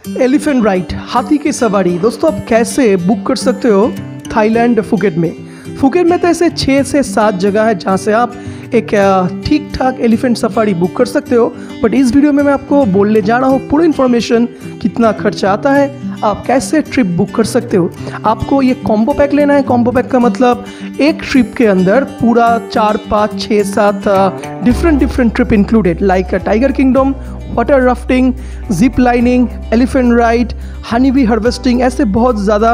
Elephant ride, हाथी की सवारी। दोस्तों आप कैसे बुक कर सकते हो थाईलैंड फुकेट में। फुकेट में तो ऐसे 6 से 7 जगह है जहाँ से आप एक ठीक ठाक एलिफेंट सफारी बुक कर सकते हो। बट इस वीडियो में मैं आपको बोलने जा रहा हूँ पूरी इन्फॉर्मेशन, कितना खर्चा आता है, आप कैसे ट्रिप बुक कर सकते हो। आपको ये कॉम्बो पैक लेना है। कॉम्बो पैक का मतलब एक ट्रिप के अंदर पूरा 4, 5, 6, 7 different trip included, like tiger kingdom, water rafting, zip lining, elephant ride, honey bee harvesting, ऐसे बहुत ज़्यादा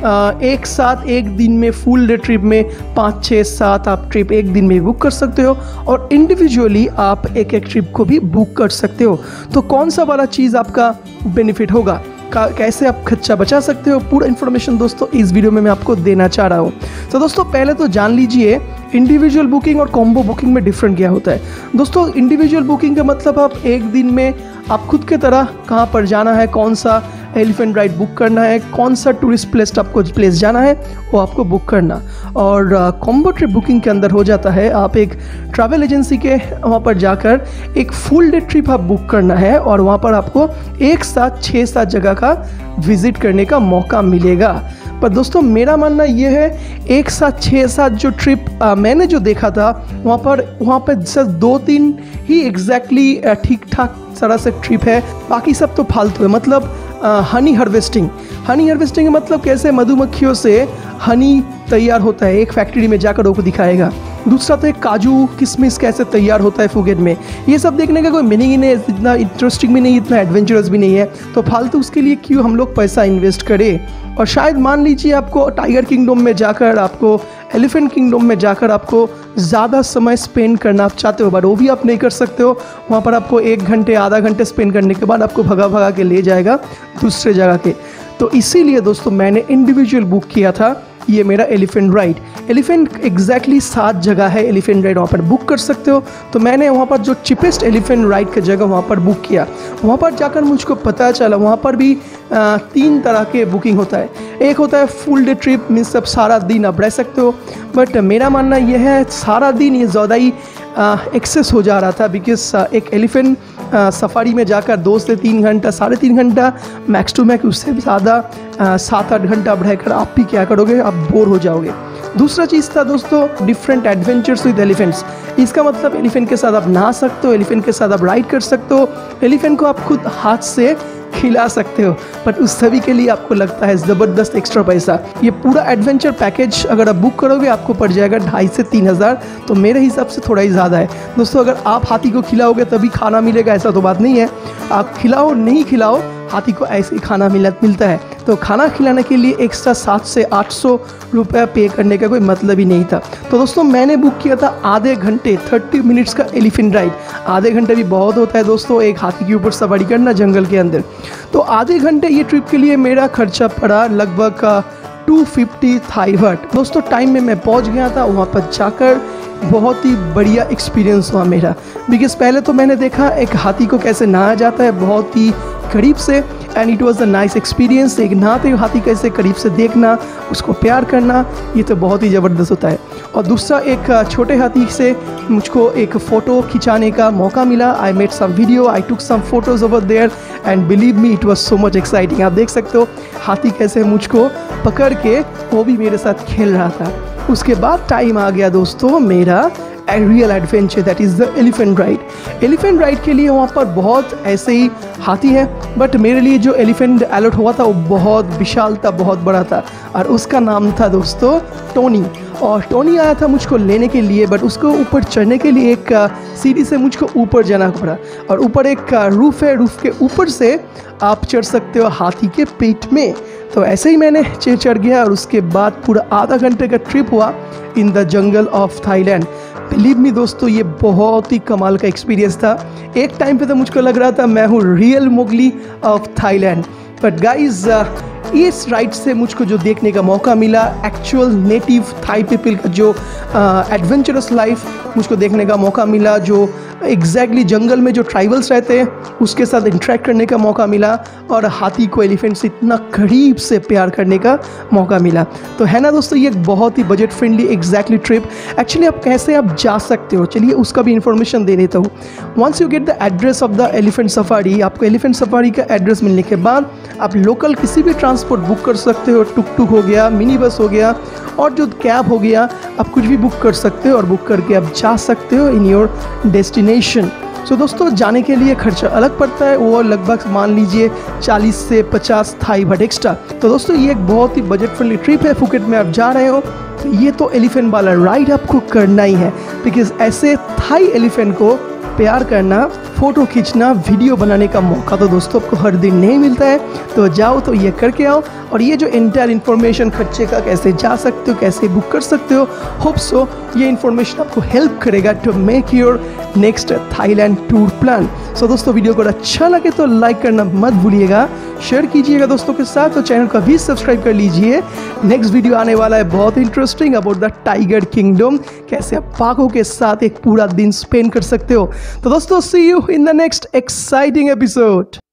एक साथ एक दिन में फुल डे ट्रिप में 5, 6, 7 आप ट्रिप एक दिन में बुक कर सकते हो। और इंडिविजुअली आप एक ट्रिप को भी बुक कर सकते हो। तो कौन सा वाला चीज़ आपका बेनिफिट होगा, कैसे आप खर्चा बचा सकते हो, पूरा इन्फॉर्मेशन दोस्तों इस वीडियो में मैं आपको देना चाह रहा हूँ। तो दोस्तों पहले तो जान लीजिए इंडिविजुअल बुकिंग और कॉम्बो बुकिंग में डिफरेंट क्या होता है। दोस्तों इंडिविजुअल बुकिंग का मतलब आप एक दिन में आप खुद के तरह कहाँ पर जाना है, कौन सा एलिफेंट राइड बुक करना है, कौन सा टूरिस्ट प्लेस आपको प्लेस जाना है वो आपको बुक करना। और कॉम्बो ट्रिप बुकिंग के अंदर हो जाता है आप एक ट्रैवल एजेंसी के वहाँ पर जाकर एक फुल डे ट्रिप आप बुक करना है और वहाँ पर आपको एक साथ 6-7 जगह का विजिट करने का मौका मिलेगा। पर दोस्तों मेरा मानना ये है एक साथ 6-7 जो ट्रिप मैंने जो देखा था वहाँ पर सिर्फ 2-3 ही एग्जैक्टली ठीक ठाक तरह से ट्रिप है, बाकी सब तो फालतू है। मतलब हनी हार्वेस्टिंग का मतलब कैसे मधुमक्खियों से हनी तैयार होता है, एक फैक्ट्री में जाकर वो दिखाएगा। दूसरा तो एक काजू किशमिश कैसे तैयार होता है फुकेट में, ये सब देखने का कोई मीनिंग ही नहीं है, इतना इंटरेस्टिंग भी नहीं, इतना एडवेंचरस भी नहीं है। तो फालतू उसके लिए क्यों हम लोग पैसा इन्वेस्ट करें। और शायद मान लीजिए आपको टाइगर किंगडम में जाकर, आपको एलिफेंट किंगडम में जाकर आपको ज़्यादा समय स्पेंड करना आप चाहते हो, बट वो भी आप नहीं कर सकते हो। वहाँ पर आपको 1 घंटे आधा घंटे स्पेंड करने के बाद आपको भगा के ले जाएगा दूसरे जगह के। तो इसीलिए दोस्तों मैंने इंडिविजुअल बुक किया था ये मेरा एलिफेंट राइड। एलिफेंट एग्जैक्टली 7 जगह है एलिफेंट राइड, वहाँ पर बुक कर सकते हो। तो मैंने वहाँ पर जो चिपेस्ट एलिफेंट राइड का जगह वहाँ पर बुक किया। वहाँ पर जाकर मुझको पता चला वहाँ पर भी 3 तरह के बुकिंग होता है। एक होता है फुल डे ट्रिप, मीन्स अब सारा दिन आप रह सकते हो। बट मेरा मानना यह है सारा दिन ये ज़्यादा ही एक्सेस हो जा रहा था, बिकॉज एक एलिफेंट सफारी में जाकर 2 से 3 घंटा, 3.5 घंटा मैक्स टू मैक्स, उससे भी ज़्यादा 7-8 घंटा आप रहकर आप भी क्या करोगे, आप बोर हो जाओगे। दूसरा चीज़ था दोस्तों डिफरेंट एडवेंचर्स विद एलिफेंट्स। इसका मतलब एलिफेंट के साथ आप नहा सकते हो, एलिफेंट के साथ आप राइड कर सकते हो, एलिफेंट को आप खुद हाथ से खिला सकते हो। बट उस सभी के लिए आपको लगता है ज़बरदस्त एक्स्ट्रा पैसा। ये पूरा एडवेंचर पैकेज अगर आप बुक करोगे आपको पड़ जाएगा 2,500 से 3,000, तो मेरे हिसाब से थोड़ा ही ज़्यादा है। दोस्तों अगर आप हाथी को खिलाओगे तभी खाना मिलेगा ऐसा तो बात नहीं है। आप खिलाओ नहीं खिलाओ, हाथी को ऐसे ही खाना मिलता है। तो खाना खिलाने के लिए एक्स्ट्रा 700 से 800 रुपया पे करने का कोई मतलब ही नहीं था। तो दोस्तों मैंने बुक किया था आधे घंटे 30 मिनट्स का एलिफेंट राइड। आधे घंटे भी बहुत होता है दोस्तों एक हाथी के ऊपर सवारी करना जंगल के अंदर। तो आधे घंटे ये ट्रिप के लिए मेरा खर्चा पड़ा लगभग 250 थाई बाट। दोस्तों टाइम में मैं पहुंच गया था, वहाँ पर जाकर बहुत ही बढ़िया एक्सपीरियंस हुआ मेरा। बिकॉज पहले तो मैंने देखा एक हाथी को कैसे नहाया जाता है बहुत ही करीब से, and it was a nice experience. एक नहाते हुए हाथी कैसे करीब से देखना, उसको प्यार करना, ये तो बहुत ही ज़बरदस्त होता है। और दूसरा एक छोटे हाथी से मुझको एक फ़ोटो खिंचाने का मौका मिला। I made some video, I took some photos over there and believe me it was so much exciting. आप देख सकते हो हाथी कैसे मुझको पकड़ के वो भी मेरे साथ खेल रहा था। उसके बाद टाइम आ गया दोस्तों मेरा real adventure, that is the elephant ride. Elephant ride के लिए वहाँ पर बहुत ऐसे ही हाथी है, बट मेरे लिए जो एलिफेंट अलॉट हुआ था वो बहुत विशाल था, बहुत बड़ा था, और उसका नाम था दोस्तों टोनी। और टोनी आया था मुझको लेने के लिए, बट उसको ऊपर चढ़ने के लिए एक सीढ़ी से मुझको ऊपर जाना पड़ा। और ऊपर एक रूफ़ है, रूफ़ के ऊपर से आप चढ़ सकते हो हाथी के पेट में। तो ऐसे ही मैंने चढ़ गया और उसके बाद पूरा आधा घंटे का ट्रिप हुआ in the jungle of Thailand. Believe me दोस्तों ये बहुत ही कमाल का एक्सपीरियंस था। एक टाइम पे तो मुझको लग रहा था मैं हूँ real Mowgli of Thailand. But guys इस राइड से मुझको जो देखने का मौका मिला, एक्चुअल नेटिव थाई पीपल का जो एडवेंचरस लाइफ मुझको देखने का मौका मिला, जो एग्जैक्टली जंगल में जो ट्राइबल्स रहते हैं उसके साथ इंटरेक्ट करने का मौका मिला और हाथी को एलिफेंट से इतना करीब से प्यार करने का मौका मिला। तो है ना दोस्तों, ये एक बहुत ही budget friendly exactly trip. Actually आप कैसे आप जा सकते हो, चलिए उसका भी इंफॉर्मेशन दे देता हूँ। Once you get the address of the elephant safari, आपको एलिफेंट सफारी का एड्रेस मिलने के बाद आप लोकल किसी भी ट्रांसपोर्ट बुक कर सकते हो। टुक टुक हो गया, मिनी बस हो गया और जो कैब हो गया, आप कुछ भी बुक कर सकते हो और बुक करके आप जा सकते हो इन योर डेस्टिनेशन। सो दोस्तों, जाने के लिए खर्चा अलग पड़ता है, वो लगभग मान लीजिए 40 से 50 थाई बाट एक्स्ट्रा। तो दोस्तों, ये एक बहुत ही बजट फ्रेंडली ट्रिप है। फुकेट में आप जा रहे हो तो ये तो एलिफेंट वाला राइड आपको करना ही है, बिकॉज ऐसे थाई एलिफेंट को प्यार करना, फ़ोटो खींचना, वीडियो बनाने का मौका तो दोस्तों आपको हर दिन नहीं मिलता है। तो जाओ तो ये करके आओ। और ये जो इंटायर इन्फॉर्मेशन खर्चे का, कैसे जा सकते हो, कैसे बुक कर सकते हो, होप सो ये इन्फॉर्मेशन आपको हेल्प करेगा to make your next Thailand tour plan. So दोस्तों, वीडियो को अच्छा लगे तो लाइक करना मत भूलिएगा, शेयर कीजिएगा दोस्तों के साथ, तो चैनल को भी सब्सक्राइब कर लीजिए। नेक्स्ट वीडियो आने वाला है बहुत interesting about the tiger kingdom, कैसे आप बाघों के साथ एक पूरा दिन स्पेंड कर सकते हो। तो दोस्तों, see you in the next exciting episode.